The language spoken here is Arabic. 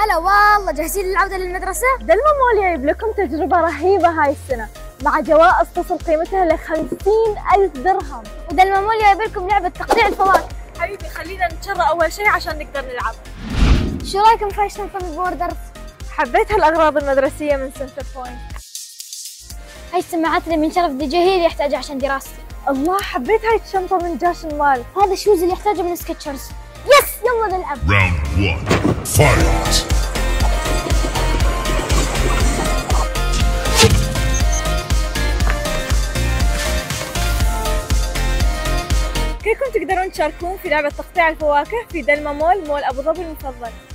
هلا والله، جاهزين للعودة للمدرسة؟ دلما مول جايب لكم تجربة رهيبة هاي السنة مع جوائز تصل قيمتها ل 50,000 درهم. ودلما مول جايب لكم لعبة تقطيع الفواكه. حبيبي خلينا نتشرى أول شيء عشان نقدر نلعب. شو رايكم في شنطة البوردرز؟ حبيت هالأغراض المدرسية من سنتر بوينت. هاي السماعات اللي من شرف دي جي هي اللي يحتاجها عشان دراستي. الله، حبيت هاي الشنطة من جاشن مال. هذا الشوز اللي يحتاجه من سكتشرز. يس، يلا نلعب. Round 1. Fight! كيفكم تقدرون تشاركون في لعبة تقطيع الفواكه في دلما مول أبو ظبي المفضل.